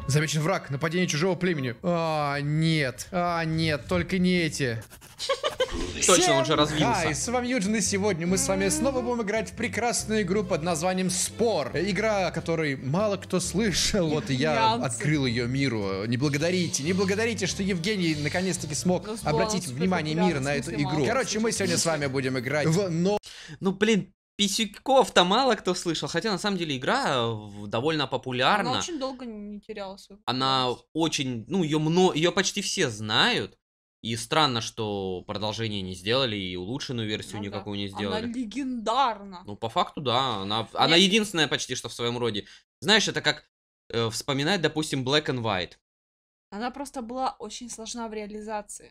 Замечен враг. Нападение чужого племени. Нет, только не эти. Точно, он же развился. Хай, с вами Юджин, и сегодня мы с вами снова будем играть в прекрасную игру под названием Спор. Игра, о которой мало кто слышал. Вот и я открыл ее миру. Не благодарите, что Евгений наконец-таки смог обратить внимание мира на эту игру. Короче, мы сегодня с вами будем играть в... Ну, блин, Писюков-то мало кто слышал, хотя на самом деле игра довольно популярна. Она очень долго не терялась. Она очень, ну, ее почти все знают. И странно, что продолжение не сделали и улучшенную версию никакую не сделали. Она легендарна. Ну, по факту, да. Она единственная почти что в своем роде. Знаешь, это как вспоминать, допустим, Black and White. Она просто была очень сложна в реализации.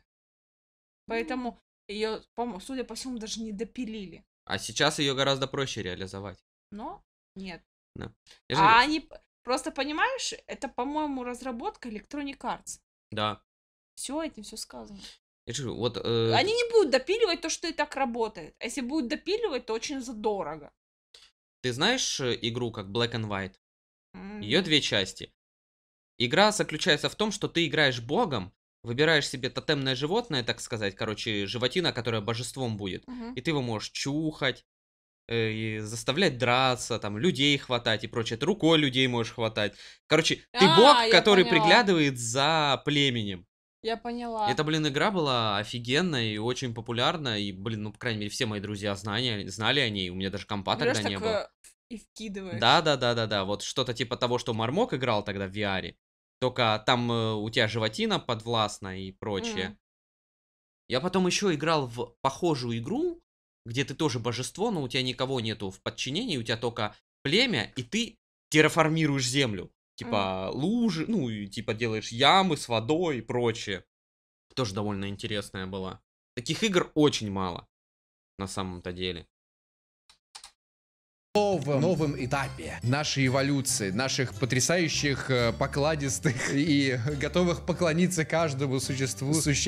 Поэтому ее, судя по всему, даже не допилили. А сейчас ее гораздо проще реализовать. Но нет. Да. Они просто, понимаешь, это, по-моему, разработка Electronic Arts. Да. Все, этим все сказано. Вот, Они не будут допиливать то, что и так работает. А если будут допиливать, то очень задорого. Ты знаешь игру как Black and White? Ее две части. Игра заключается в том, что ты играешь богом, выбираешь себе тотемное животное, так сказать, короче, животина, которая божеством будет. И ты его можешь чухать, и заставлять драться, там, людей хватать и прочее. Ты рукой людей можешь хватать. Короче, ты бог, который приглядывает за племенем. Я поняла. Эта, блин, игра была офигенная и очень популярна. И, блин, ну, по крайней мере, все мои друзья знали о ней. У меня даже компа тогда не было. И вкидываешь. Да. Вот что-то типа того, что Мармок играл тогда в VR. Только там у тебя животина подвластна и прочее. Я потом еще играл в похожую игру, где ты тоже божество, но у тебя никого нету в подчинении, у тебя только племя, и ты терраформируешь землю. Типа лужи, ну и типа делаешь ямы с водой и прочее. Тоже довольно интересная была. Таких игр очень мало, на самом-то деле. Новом этапе нашей эволюции, наших потрясающих, покладистых и готовых поклониться каждому существу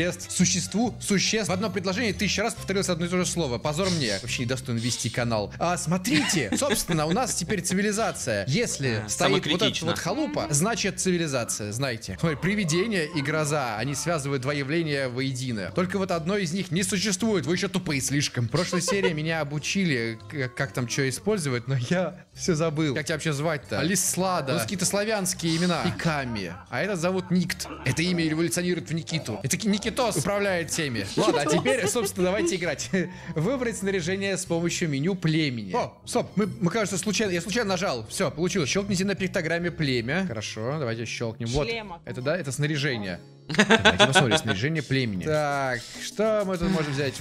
в одно предложение 1000 раз повторилось одно и то же слово. Позор мне. Вообще недостойно вести канал. Смотрите, собственно, у нас теперь цивилизация. Если стоит вот эта вот халупа, значит цивилизация, знаете. Смотри, привидение и гроза, они связывают два явления воедино. Только вот одно из них не существует, вы еще тупые слишком. В прошлой серии меня обучили, как там что использовать, но я все забыл. Как тебя вообще звать-то? Алислада. Ну, какие-то славянские имена. И Ками. А этот зовут Никт. Это имя эволюционирует в Никиту. Это Никитос управляет всеми. Ладно, а теперь, собственно, давайте играть. Выбрать снаряжение с помощью меню племени. О, стоп, мы кажется, я случайно нажал. Все, получилось. Щелкните на пиктограмме племя. Хорошо, давайте щелкнем. Вот. Это, да, это снаряжение. Давайте посмотрим, снаряжение племени. Так, что мы тут можем взять?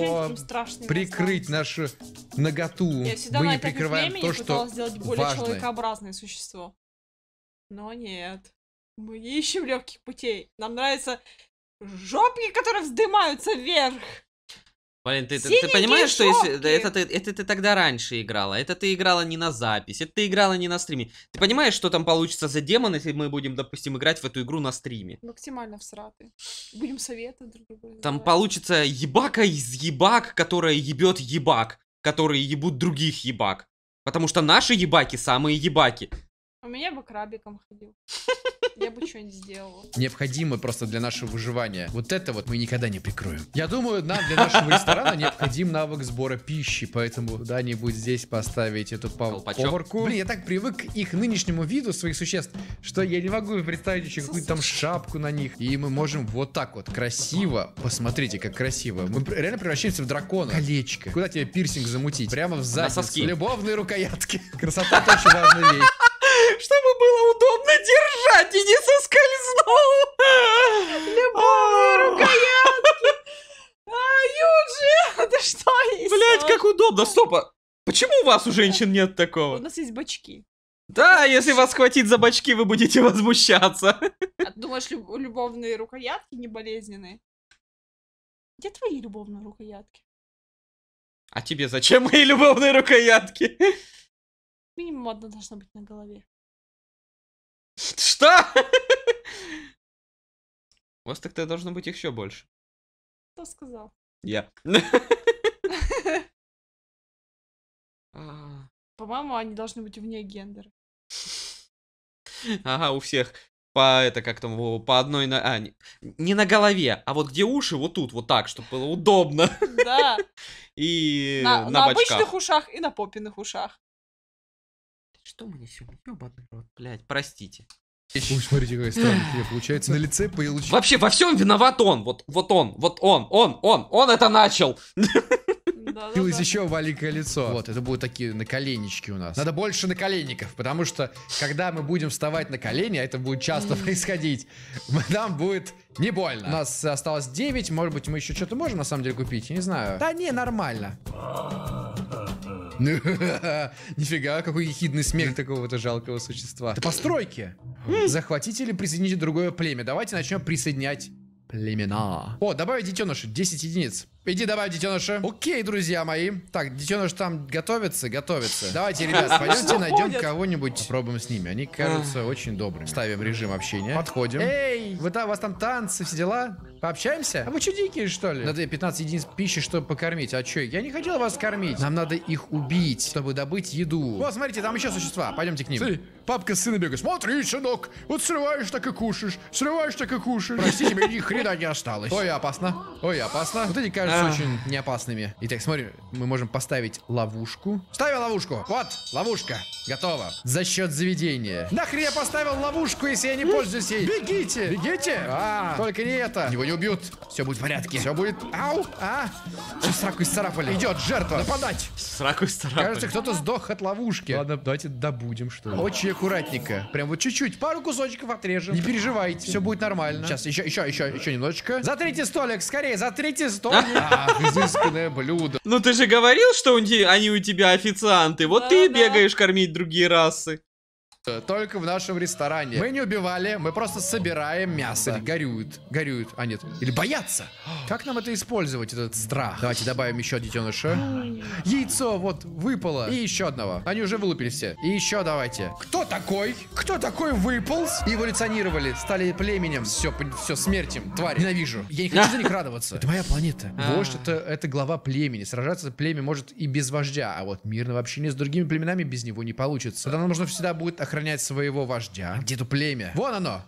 Прикрыть нашу наготу. Я всегда мы на не прикрываем то, что сделать более человекообразное существо. Но нет. Мы не ищем легких путей. Нам нравятся жопки, которые вздымаются вверх. Блин, ты понимаешь, что если, это ты тогда раньше играла, это ты играла не на запись, это ты играла не на стриме. Ты понимаешь, что там получится за демон, если мы будем, допустим, играть в эту игру на стриме? Максимально всраты. Будем советовать друг другу. Там получится ебака из ебак, которая ебет ебак, которые ебут других ебак. Потому что наши ебаки самые ебаки. У меня бы крабиком ходил. Я бы что-нибудь сделала. Необходимо просто для нашего выживания. Вот это вот мы никогда не прикроем. Я думаю, нам для нашего ресторана необходим навык сбора пищи, поэтому куда-нибудь здесь поставить эту поварку. Блин, я так привык к их нынешнему виду своих существ, что я не могу представить еще какую-то там шапку на них. И мы можем вот так вот красиво, посмотрите, как красиво. Мы реально превращаемся в дракона. Колечко. Куда тебе пирсинг замутить? Прямо в задницу. Любовные рукоятки. Красота — очень важная вещь. Чтобы было удобно держать и не соскользнул. Любовные рукоятки. Юджи, это что есть? Блять, как удобно. Стоп, почему у вас у женщин нет такого? У нас есть бачки. Да, если вас схватить за бачки, вы будете возмущаться. А ты думаешь, любовные рукоятки не болезненные? Где твои любовные рукоятки? А тебе зачем мои любовные рукоятки? Минимум одна должна быть на голове. Что? У вас тогда должно быть еще больше. Кто сказал? Я. По-моему, они должны быть вне гендера. Ага, у всех. как там, по одной, не на голове, а вот где уши, вот тут, вот так, чтобы было удобно. Да. И На бочках. обычных ушах и на попиных ушах. Что мне сегодня? Ёбаный рот, блядь, простите. Ой, смотрите, какая странная получается. На лице появилось... Вообще во всем виноват он. Вот он это начал. Появилось еще маленькое лицо. Вот, это будут такие наколеннички у нас. Надо больше наколенников, потому что, когда мы будем вставать на колени, а это будет часто происходить, нам будет не больно. У нас осталось 9, может быть, мы еще что-то можем на самом деле купить, я не знаю. Да не, нормально. Нифига, какой ехидный смех такого-то жалкого существа. Это постройки. Захватите или присоедините другое племя. Давайте начнем присоединять племена. О, добавить детеныша, 10 единиц. Иди добавь детеныша. Окей, друзья мои. Так, детеныш там готовится. Давайте, ребят, пойдемте найдем кого-нибудь. Попробуем с ними. Они кажутся очень добрыми. Ставим режим общения. Подходим. Эй, у вас там танцы, все дела? Пообщаемся? А вы что, дикие, что ли? Надо 15 единиц пищи, чтобы покормить. А что? Я не хотел вас кормить. Нам надо их убить, чтобы добыть еду. Вот, смотрите, там еще существа. Пойдемте к ним. Смотри, папка с сыном бегает. Смотри, сынок. Вот срываешь, так и кушаешь. Срываешь, так и кушаешь. Прости, тебе ни хрена не осталось. Ой, опасно. Вот эти кажутся очень не опасными. Итак, смотри, мы можем поставить ловушку. Ставим ловушку. Вот, ловушка. Готово. За счет заведения. Нахрен я поставил ловушку, если я не пользуюсь ей? Бегите. Только не это. Его не убьют. Все будет в порядке. Все будет... Ау! Сейчас сраку исцарапали. Идет жертва. Нападать. Сраку исцарапали. Кажется, кто-то сдох от ловушки. Ладно, давайте добудем, что ли. Очень аккуратненько. Прям вот чуть-чуть. Пару кусочков отрежем. Не переживайте. Все будет нормально. Сейчас еще немножечко. Затрите столик. Скорее, затрите столик. Изысканное блюдо. Ну ты же говорил, что они у тебя официанты. Вот ты бегаешь кормить другие расы. Только в нашем ресторане. Мы не убивали, мы просто собираем мясо. Горюют. А нет. Или боятся. Как нам это использовать, этот страх? Давайте добавим еще детеныша. Яйцо вот выпало. И еще одного. Они уже вылупились все. И еще давайте. Кто такой? Кто такой выполз? Эволюционировали, стали племенем. Все, смерть им, тварь. Ненавижу. Я не хочу за них радоваться. Это моя планета. Вождь это глава племени. Сражаться племя может и без вождя. А вот мирного общения с другими племенами без него не получится. Тогда нам нужно всегда будет охранять своего вождя. Где-то племя. Вон оно.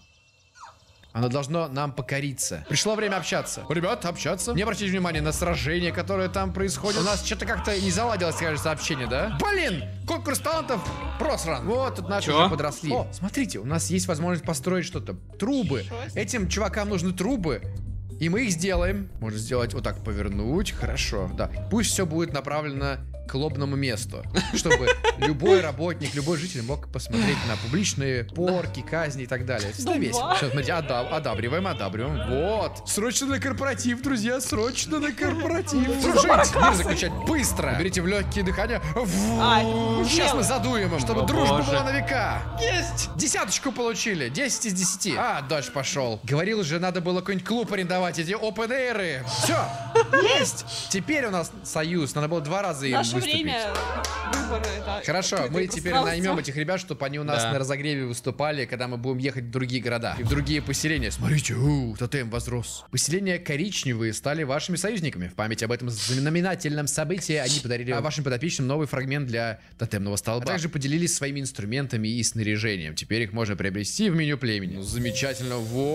Оно должно нам покориться. Пришло время общаться. Ребят, общаться. Не обратите внимания на сражение, которое там происходит. У нас что-то как-то не заладилось, кажется, общение, да? Блин! Конкурс талантов просран. Вот, тут наши уже подросли. О, смотрите, у нас есть возможность построить что-то. Трубы. Этим чувакам нужны трубы. И мы их сделаем. Можно сделать вот так, повернуть. Хорошо, да. Пусть все будет направлено к лобному месту, чтобы любой работник, любой житель мог посмотреть на публичные порки, казни и так далее. Это весело. Сейчас, смотрите, одабриваем. Вот. Срочно на корпоратив, друзья, срочно на корпоратив. Дружить, мир заключать быстро. Берите в легкие дыхания. Сейчас мы задуем им, чтобы дружба была на века. Есть! 10 получили, 10 из 10. Дальше пошел. Говорил же, надо было какой-нибудь клуб арендовать, эти open-air'ы. Все, есть! Теперь у нас союз, надо было 2 раза им выступить. Время выбора, это хорошо, мы теперь наймем этих ребят, чтобы они у нас на разогреве выступали, когда мы будем ехать в другие города и в другие поселения. Смотрите, тотем возрос. Поселения коричневые стали вашими союзниками. В память об этом знаменательном событии они подарили вашим подопечным новый фрагмент для тотемного столба. А также поделились своими инструментами и снаряжением. Теперь их можно приобрести в меню племени. Ну, замечательно.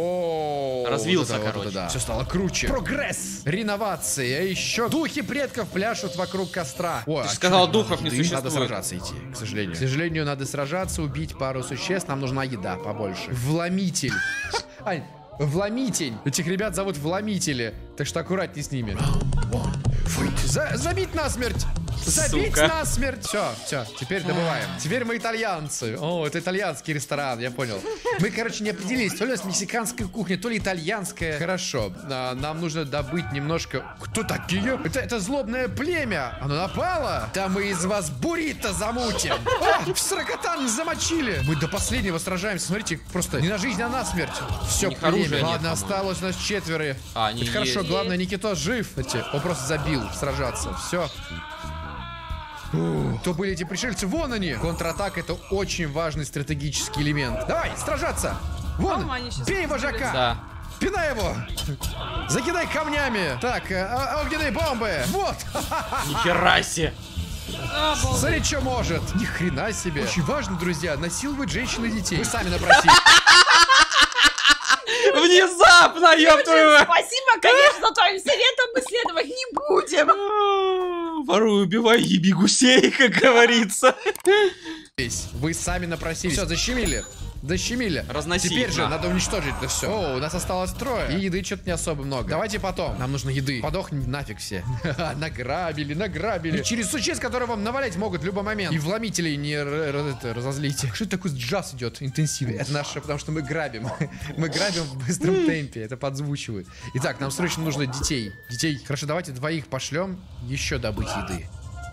Во! Развился, короче. Да. Все стало круче. Прогресс! Реновации. А еще духи предков пляшут вокруг костра. Ты же сказал, духов не существует. Надо сражаться идти, к сожалению. К сожалению, надо сражаться, убить пару существ. Нам нужна еда побольше. Вломитель. Ань, Вломитель. Этих ребят зовут Вломители. Так что аккуратней с ними. Забить насмерть. Забить насмерть. Все, теперь добываем. Теперь мы итальянцы. О, это итальянский ресторан, я понял. Мы, короче, не определились. То ли у нас мексиканская кухня, то ли итальянская. Хорошо, нам нужно добыть немножко... Кто такие? Это злобное племя. Оно напало? Да мы из вас буррито замутим. В сорокотан замочили. Мы до последнего сражаемся. Смотрите, просто не на жизнь, а на смерть. Все, племя. Ладно, осталось у нас 4. Это хорошо, главное, Никитос жив. Он просто забил сражаться. Все. Кто были эти пришельцы? Вон они! Контратака — это очень важный стратегический элемент. Давай, сражаться! Вон! Бей вожака! Да. Пинай его! Закидай камнями! Так, огненные бомбы! Вот! Нихера себе! Смотри, что может! Ни хрена себе! Очень важно, друзья, насиловать женщин и детей. Вы сами напросили. Внезапно, ёб твою мать! Спасибо, конечно, твоим советом мы следовать не будем. Воруй, убивай, еби гусей, как говорится. Вы сами напросились. Все, защемили. Защемили. Разноси Теперь их же на. надо уничтожить это все. О, у нас осталось трое. И еды что-то не особо много. Давайте потом. Нам нужно еды. Подохнем нафиг все. Награбили, награбили. И через существ, которые вам навалять могут в любой момент. И вломителей не разозлите. Что это такой джаз идет интенсивный? Это наше, потому что мы грабим. Мы грабим в быстром темпе. Это подзвучивает. Итак, нам срочно нужно детей. Детей. Хорошо, давайте двоих пошлем. Еще добыть еды.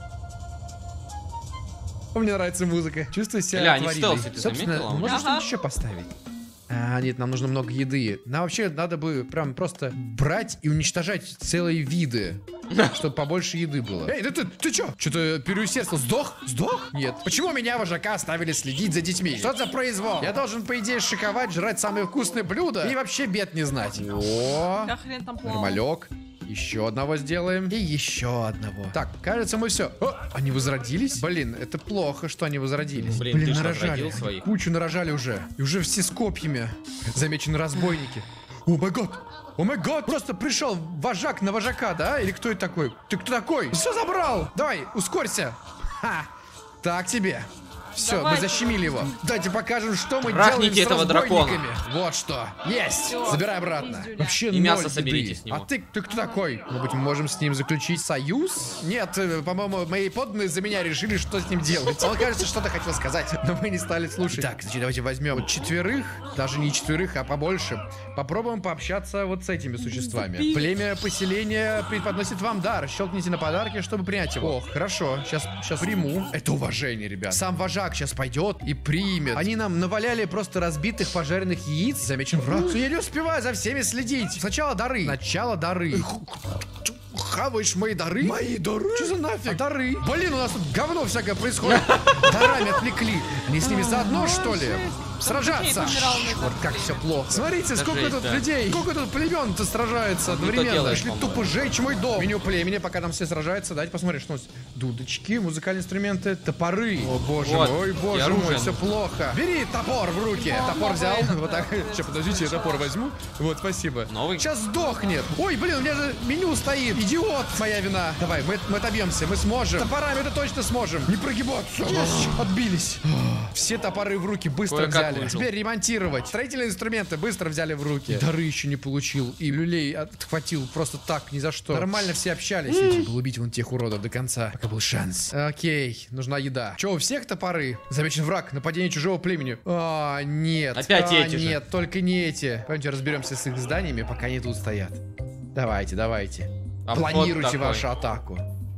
Мне нравится музыка. Чувствую себя Ля, они в отварили. стелсе, ты Собственно, заметила? можно Ага. что-нибудь еще поставить. А, нет, нам нужно много еды. Нам вообще надо бы прям просто брать и уничтожать целые виды. Чтобы побольше еды было. Эй, ты чё? Что-то переусердствовал. Сдох? Сдох? Нет. Почему меня, вожака, оставили следить за детьми? Что за произвол? Я должен, по идее, шиковать, жрать самые вкусные блюда и вообще бед не знать. О, Да хрен там плавал. нормалек. Еще одного сделаем. И еще одного. Так, кажется, мы все. О, они возродились? Блин, это плохо, что они возродились. Блин, ты что, нарожали. родил своих? Кучу нарожали уже. И уже все с копьями. Замечены разбойники. О май гад! О май гад! Просто пришел вожак на вожака, да? Или кто это такой? Ты кто такой? Все забрал! Давай, ускорься! Ха! Так тебе. Все, мы Давайте. защемили его. Давайте покажем, что мы Трахните делаем с этого дракона. разбойниками. Вот что. Есть! Всё, Забирай обратно. пиздюля. Вообще И ноль мясо еды. соберите с него. А ты кто такой? Может быть, мы можем с ним заключить союз? Нет, по-моему, мои подданные за меня решили, что с ним делать. Он, кажется, что-то хотел сказать, но мы не стали слушать. Так, значит, давайте возьмем вот четверых, даже не четверых, а побольше. Попробуем пообщаться вот с этими существами. Племя поселения преподносит вам дар. Щелкните на подарки, чтобы принять его. О, хорошо, сейчас приму. Это уважение, ребят. Сам вожак сейчас пойдет и примет. Они нам наваляли просто разбитых пожаренных яиц. Замечен враг. Я не успеваю за всеми следить. Сначала дары. Сначала дары. Хаваешь мои дары? Мои дары? Что за нафиг? Дары? Блин, у нас тут говно всякое происходит. Дарами отвлекли. Они с ними заодно, что ли? Сражаться. Вот как все плохо. Смотрите, сколько жесть, тут да. людей. Сколько тут племен-то сражается Не то одновременно. делает, Пришли по-моему. тупо сжечь мой дом. Меню племени, пока там все сражаются. Давайте посмотрим, что у нас. Дудочки, музыкальные инструменты, топоры. О боже Вот, мой, и боже мой, оружие. все плохо. Бери топор в руки. Топор взял. Вот так. Сейчас, подождите, я топор возьму. Вот, спасибо. Новый? Сейчас сдохнет. Ой, блин, у меня же меню стоит. Идиот, моя вина. Давай, мы отобьемся, мы сможем. Топорами это точно сможем. Не прогибаться. Отбились. Все топоры в руки быстро Кое-как взяли. выжил. Теперь ремонтировать. Строительные инструменты быстро взяли в руки. Дары еще не получил. И люлей отхватил просто так, ни за что. Нормально все общались. Надо было убить вон тех уродов до конца, пока был шанс. Окей, нужна еда. Че, у всех топоры? Замечен враг. Нападение чужого племени. А, нет. Опять эти же. Нет, только не эти. Пойдемте разберемся с их зданиями, пока они тут стоят. Давайте, давайте. Обход Планируйте такой. вашу атаку.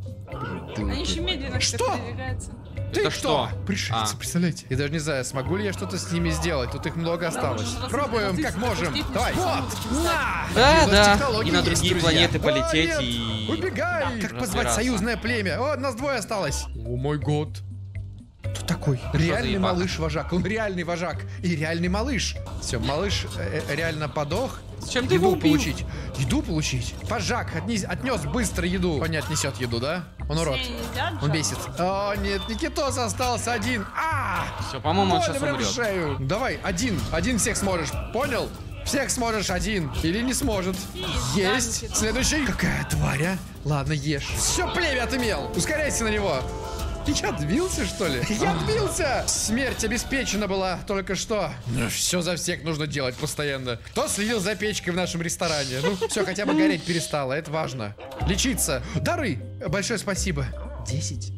Они еще медленно Что? что передвигаются. Ты Это кто? что? Пришельцы, А. представляете? Я даже не знаю, смогу ли я что-то с ними сделать. Тут их много осталось. может, Пробуем, как можем. Давай. Вот. На! Да, Такие у нас да. технологии И на есть, другие друзья. планеты полететь нет. и... Убегай! Как позвать разбираться. союзное племя? О, нас двое осталось. О мой год. Кто такой? Реальный заебака? малыш-вожак. Он реальный вожак. И реальный малыш. Все, малыш реально подох. Зачем ты его Еду убил? получить. Еду получить. Вожак отнес быстро еду. Он не отнесет еду, да? Он урод. Все едят Он же. бесит. О, нет, Никитос остался один. Все, по-моему, он Больно сейчас прям в умрет. шею. Давай, один всех сможешь. Понял? Всех сможешь один. Или не сможет. Есть. Никитос. Следующий. Какая тварь, а? Ладно, ешь. Все племя отымел. Ускоряйся на него. Я отбился, что ли? Я отбился! Смерть обеспечена была только что. Ну, все за всех нужно делать постоянно. Кто следил за печкой в нашем ресторане? Ну, все, хотя бы гореть перестало, это важно. Лечиться. Дары! Большое спасибо. 10?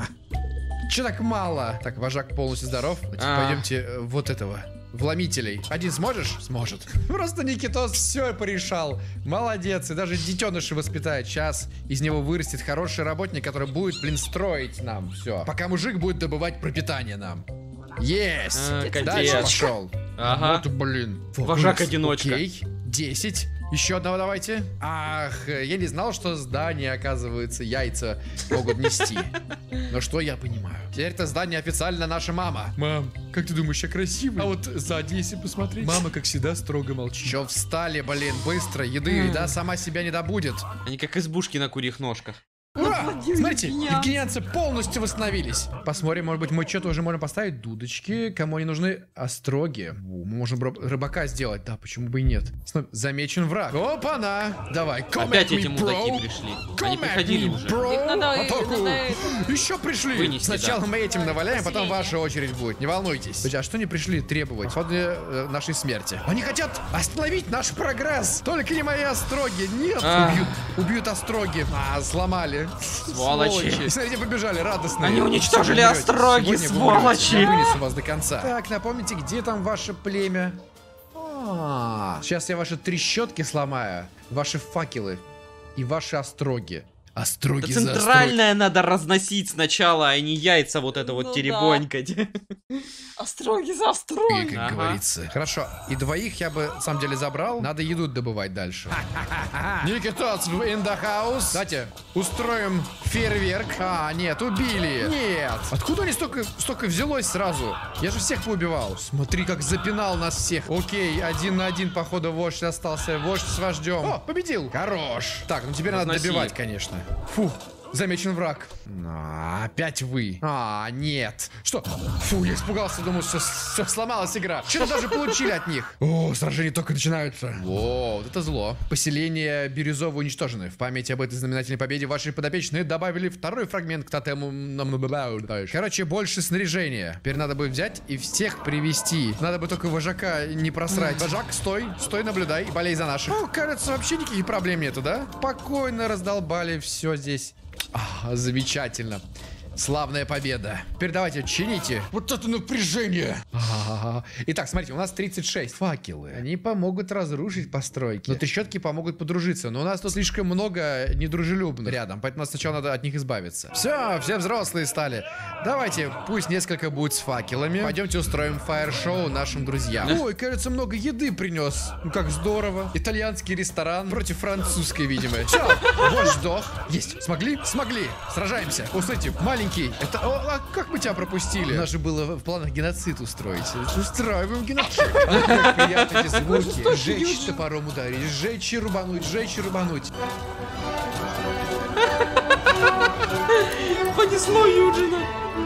Че так мало? Так, вожак полностью здоров. Пойдемте вот этого. Вломителей. Один сможешь? Сможет. Просто Никитос все порешал. Молодец. И даже детеныши воспитает. Сейчас из него вырастет хороший работник, который будет, блин, строить нам все. Пока мужик будет добывать пропитание нам. Есть. Капец. Дальше пошел. Ага. Вот, блин. Вожак-одиночка. Окей. 10. Еще одного давайте. Ах, я не знал, что здания, оказывается, яйца могут нести. Но что я понимаю? Теперь это здание официально наша мама. Мам, как ты думаешь, я красивый? А вот сзади, если посмотреть. Мама, как всегда, строго молчит. Че встали, блин, быстро, еды, еда сама себя не добудет. Они как избушки на курьих ножках. Ура! Наплодил Смотрите, евгенианцы. евгенианцы полностью восстановились. Посмотрим, может быть, мы что-то уже можем поставить. Дудочки. Кому они нужны? Остроги. Мы можем рыбака сделать. Да, почему бы и нет. Замечен враг. Опа-на! Давай, Опять эти мудаки пришли. Они приходили уже. Их надо Атаку! Еще пришли! Вынести, Сначала да. мы этим наваляем, потом Поселение. ваша очередь будет. Не волнуйтесь. Слушайте, а что они пришли требовать? После нашей смерти. Они хотят остановить наш прогресс. Только не мои остроги. Нет. Убьют остроги. Сломали. Сволочи. И смотрите, побежали радостные. Они уничтожили Всё, вы умрете. остроги, Сегодня вы умрете. сволочи. Я вынесу вас до конца. Так, напомните, где там ваше племя? Сейчас я ваши трещотки сломаю, ваши факелы и ваши остроги. Остроги Это за остроги. центральное надо разносить сначала, а не яйца вот это вот Ну теребонькать. Остроги за И, остроги. как говорится. Хорошо, и двоих я бы, на самом деле, забрал. Надо еду добывать дальше. Никитос in the house. Кстати, устроим фейерверк. Нет, убили. Нет. Откуда они столько взялось сразу? Я же всех поубивал. Смотри, как запинал нас всех. Окей, 1 на 1, походу, вождь остался. Вождь с вождем. О, победил. Хорош. Так, ну теперь надо Разноси. добивать, конечно. Фу. Замечен враг. Опять вы. Нет. Что? Фу, я испугался, думал, что все сломалась игра. Что-то даже получили от них. О, сражения только начинаются. О, вот это зло. Поселение Бирюзово уничтожены. В память об этой знаменательной победе ваши подопечные добавили второй фрагмент к тотему. Короче, больше снаряжения. Теперь надо будет взять и всех привести. Надо бы только вожака не просрать. Вожак, стой, наблюдай и болей за наших. Кажется, вообще никаких проблем нету, да? Спокойно раздолбали все здесь. Замечательно. Славная победа. Теперь давайте, чините. Вот это напряжение. Итак, смотрите, у нас 36 факелы. Они помогут разрушить постройки. Но трещотки помогут подружиться. Но у нас тут слишком много недружелюбных рядом. Поэтому сначала надо от них избавиться. Все взрослые стали. Давайте, пусть несколько будет с факелами. Пойдемте устроим фаер-шоу нашим друзьям. Ой, кажется, много еды принес. Ну как здорово. Итальянский ресторан против французской, видимо. Все, вождь сдох. Есть. Смогли? Смогли. Сражаемся. Услышите, маленький. Это... как мы тебя пропустили? У нас же было в планах геноцид устроить. Устраиваем геноцид. Как приятно эти звуки. Сжечь топором ударить. Сжечь и рубануть. Сжечь и рубануть. Понесло Юджина.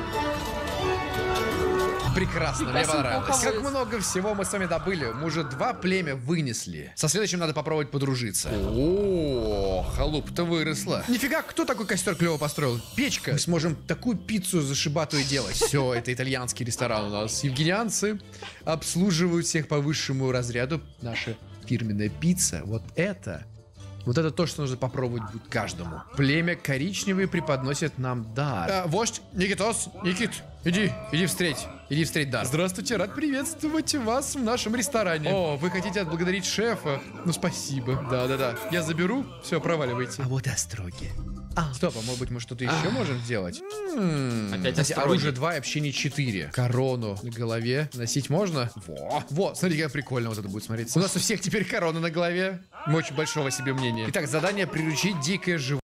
Прекрасно, мне понравилось. Прекрасно. Как много всего мы с вами добыли. Мы уже 2 племя вынесли. Со следующим надо попробовать подружиться. О, халупа-то выросла. Нифига, кто такой костер клево построил? Печка. Мы сможем такую пиццу зашибатую делать. Все, это итальянский ресторан у нас. Евгенианцы обслуживают всех по высшему разряду. Наша фирменная пицца. Вот это то, что нужно попробовать будет каждому. Племя коричневые преподносит нам дар. Вождь, Никитос, Никит, иди встреть. Иди встреть дар. Здравствуйте, рад приветствовать вас в нашем ресторане. О, вы хотите отблагодарить шефа? Ну, спасибо. Да. Я заберу. Все, проваливайте. А вот и остроги. Стоп, а может быть мы что-то еще можем сделать? Опять Кстати, остроги. оружие 2 и общение 4. Корону на голове носить можно? Во, смотри, как прикольно вот это будет смотреться. У нас у всех теперь корона на голове. Мы очень большого себе мнения. Итак, задание приручить дикое животное.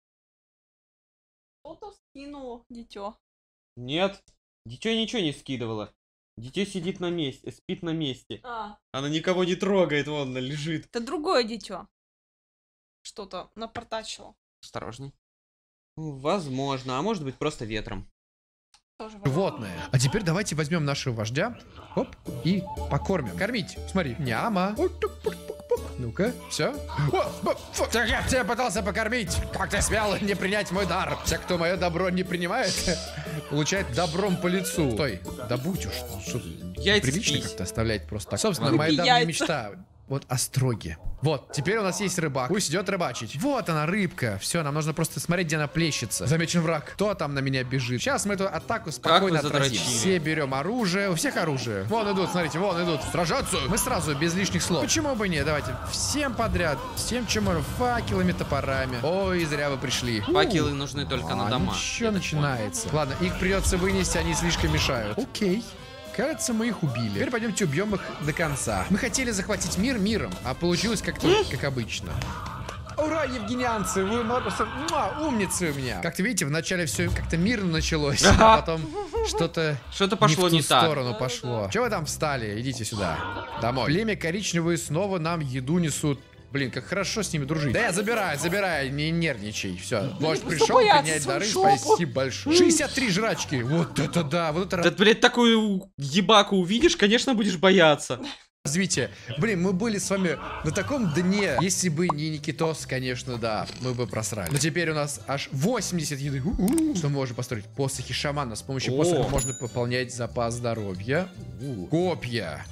Кто-то скинул дитё. Нет, дитё ничего не скидывало. Дитё сидит на месте, спит на месте. Она никого не трогает, вон она лежит. Это другое дитё. Что-то напортачило. Осторожней. Возможно, а может быть просто ветром. Тоже возможно. Животное. А теперь давайте возьмем нашего вождя, оп, и покормим. Кормить. Смотри. Няма. Ну-ка, все. Так я тебя пытался покормить. Как ты смел не принять мой дар? Все, кто мое добро не принимает, получает добром по лицу. Стой, да будь уж. Что ты, Яйца прилично спись. как-то оставлять просто так. Собственно, Люби моя давняя яйца. мечта. Вот остроги. Вот, теперь у нас есть рыбак. Пусть идет рыбачить. Вот она, рыбка. Все, нам нужно просто смотреть, где она плещется. Замечен враг. Кто там на меня бежит? Сейчас мы эту атаку спокойно вы отразим. задрочили. Все берем оружие. У всех оружие. Вон идут, смотрите, вон идут. Сражаться. Мы сразу, без лишних слов. Почему бы нет? Давайте. Всем подряд. Всем, чем можно. Факелами, топорами. Ой, зря вы пришли. Факелы нужны только на дома. Ничего начинается. Ладно, их придется вынести, они слишком мешают. Окей. Кажется, мы их убили. Теперь пойдемте убьем их до конца. Мы хотели захватить мир миром, а получилось как-то как обычно. Ура, евгенианцы, вы умницы у меня. Как-то видите, вначале все как-то мирно началось, а потом что-то пошло не не в ту так. сторону пошло. Чего вы там встали? Идите сюда. Домой. Племя коричневые снова нам еду несут. Блин, как хорошо с ними дружить. Да я забираю, не нервничай. Все, можешь просто пришел боятся принять свою дары, жопу. спасибо большое. 63 жрачки, вот это да, вот это Да, блядь, такую ебаку увидишь, конечно, будешь бояться. развитие. Блин, мы были с вами на таком дне. Если бы не Никитос, конечно, да, мы бы просрали. Но теперь у нас аж 80 еды. Что мы можем построить? Посохи шамана. С помощью посохов можно пополнять запас здоровья. Копья.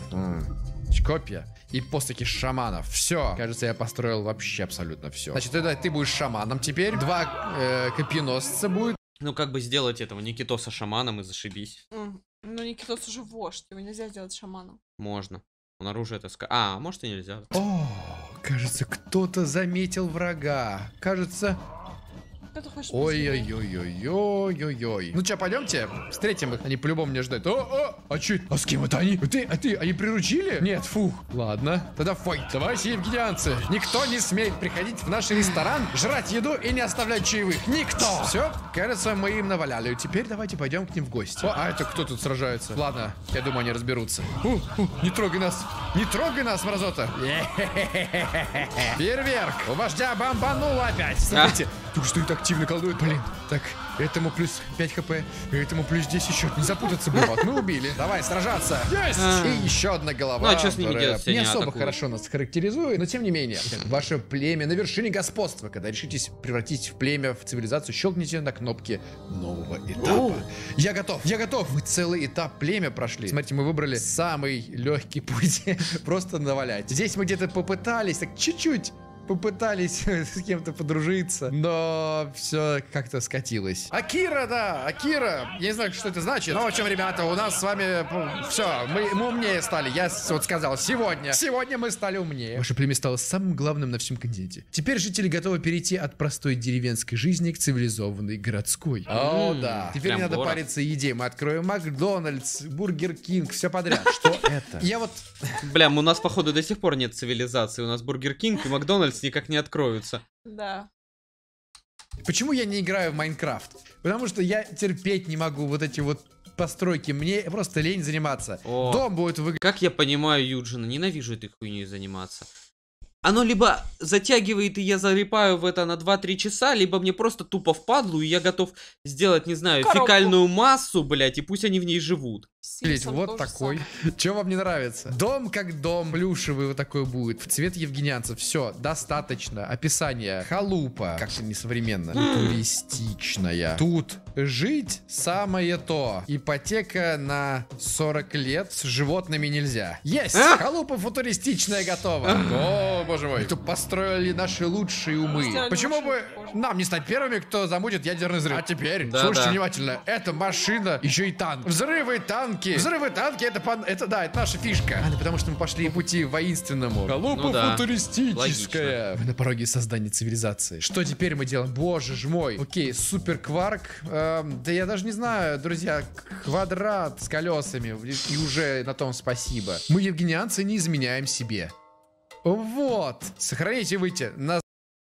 Копья. И посохи шаманов. Все. Кажется, я построил вообще абсолютно все. Значит, тогда ты будешь шаманом теперь. 2 копьеносца будет. Ну, как бы сделать этого Никитоса шаманом и зашибись. Ну, Никитос уже вождь, его нельзя сделать шаманом. Можно. Он оружие это... может и нельзя. О, кажется, кто-то заметил врага. Кажется... Кто-то хочет Ой-ой-ой-ой-ой-ой. Ну что, пойдемте? Встретим их. Они по-любому меня ждут. А че? А с кем это они? Они приручили? Нет, фух. Ладно. Тогда фой. Давайте, евгенианцы. Никто не смеет приходить в наш ресторан, жрать еду и не оставлять чаевых. Никто. Все, кажется, мы им наваляли. Теперь давайте пойдем к ним в гости. А это кто тут сражается? Ладно, я думаю, они разберутся. Не трогай нас. Не трогай нас, мразота. Фейерверк. У вождя бомбануло опять. Смотрите. Только что и так активно колдует. Блин, так, этому плюс 5 хп, этому плюс 10 еще. Не запутаться бы. Вот, мы убили. Давай, сражаться. Есть! И еще одна голова. Ну, а что с ними делать, если не они особо атакуют? хорошо нас характеризует, но тем не менее. Ваше племя на вершине господства. Когда решитесь превратить в племя в цивилизацию, щелкните на кнопки нового этапа. Я готов, я готов. Мы целый этап племя прошли. Смотрите, мы выбрали самый легкий путь. Просто навалять. Здесь мы где-то попытались, так чуть-чуть попытались с кем-то подружиться, но все как-то скатилось. Акира, да, Акира. Я не знаю, что это значит. Но в общем, ребята, у нас с вами все, мы умнее стали. Я вот сказал, сегодня мы стали умнее. Ваше племя стало самым главным на всем континенте. Теперь жители готовы перейти от простой деревенской жизни к цивилизованной городской. О, да. Теперь не надо париться еде. Мы откроем Макдональдс, Бургер Кинг, все подряд. Что это? Я вот... Бля, у нас, походу, до сих пор нет цивилизации. У нас Бургер Кинг и Макдональдс никак не откроются. Да. Почему я не играю в Майнкрафт? Потому что я терпеть не могу вот эти вот постройки. Мне просто лень заниматься. О, дом будет выглядеть... Как я понимаю Юджина, ненавижу этой хуйней заниматься. Оно либо затягивает, и я залипаю в это на 2-3 часа, либо мне просто тупо впадлу, и я готов сделать, не знаю, коробку. фекальную массу, блядь, и пусть они в ней живут. Симпсон Вот тоже такой. самое. Че вам не нравится? Дом как дом, плюшевый вот такой будет. В цвет евгенианцев. Все, достаточно. Описание. Халупа. Как-то несовременно. Туристичная. Тут жить самое то. Ипотека на 40 лет. С животными нельзя. Есть! Халупа футуристичная готова. О, боже мой. Это построили наши лучшие умы. Сделали Почему бы машину похожую. нам не стать первыми, кто замутит ядерный взрыв? А теперь, Да, слушайте да. внимательно. Это машина, еще и танк. Взрывы танки. Взрывы танки, это наша фишка. Ну, потому что мы пошли по пути воинственному. Халупа Ну да. футуристическая. Мы на пороге создания цивилизации. Что теперь мы делаем? Боже ж мой. Окей, супер кварк. Да я даже не знаю, друзья. Квадрат с колесами. И уже на том спасибо. Мы, евгенианцы, не изменяем себе. Вот. Сохранить и выйти. На...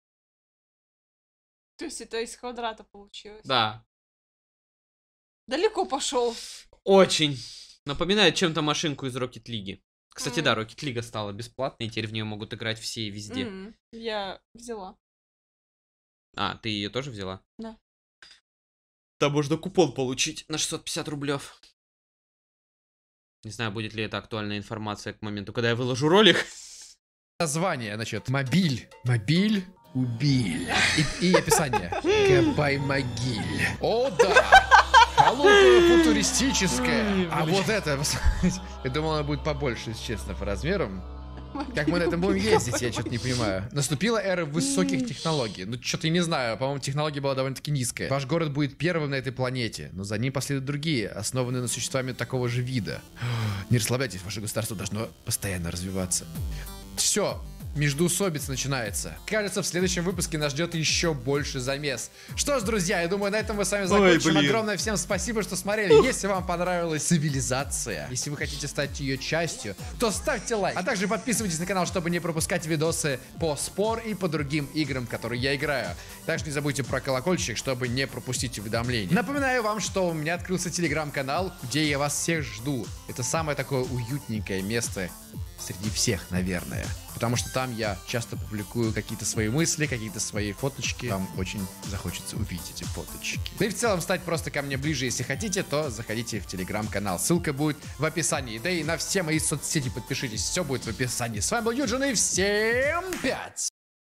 То есть это из квадрата получилось. Да. Далеко пошел. Очень. Напоминает чем-то машинку из Rocket League. Кстати, да, Rocket League стала бесплатной, и теперь в нее могут играть все и везде. Я взяла. А, ты ее тоже взяла? Да. Там можно купон получить на 650 рублев. Не знаю, будет ли это актуальная информация к моменту, когда я выложу ролик. Название, значит, мобиль. Мобиль. Убиль. И описание. Копай могиль. О, да! Халупа футуристическая. А вот это, я думал, она будет побольше, если честно, по размерам. Как мы на этом будем ездить, я что-то не понимаю. Наступила эра высоких технологий. Ну, что-то я не знаю, по-моему, технология была довольно-таки низкая. Ваш город будет первым на этой планете, но за ним последуют другие, основанные на существами такого же вида. Не расслабляйтесь, ваше государство должно постоянно развиваться. Все. Междоусобица начинается. Кажется, в следующем выпуске нас ждет еще больше замес. Что ж, друзья, я думаю, на этом мы с вами закончим. Огромное всем спасибо, что смотрели. Если вам понравилась цивилизация, если вы хотите стать ее частью, то ставьте лайк. А также подписывайтесь на канал, чтобы не пропускать видосы по спор и по другим играм, которые я играю. Также не забудьте про колокольчик, чтобы не пропустить уведомления. Напоминаю вам, что у меня открылся телеграм-канал, где я вас всех жду. Это самое такое уютненькое место среди всех, наверное. Потому что там я часто публикую какие-то свои мысли, какие-то свои фоточки. Вам очень захочется увидеть эти фоточки. Ну и в целом стать просто ко мне ближе, если хотите, то заходите в телеграм-канал. Ссылка будет в описании. Да и на все мои соцсети подпишитесь. Все будет в описании. С вами был Юджин, и всем 5!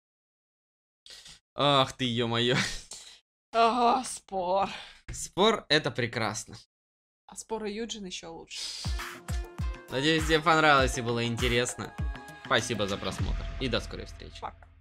Ах ты, ё-моё. Ага, спор. Спор — это прекрасно. А споры Юджин еще лучше. Надеюсь, тебе понравилось и было интересно. Спасибо за просмотр. И до скорой встречи. Пока.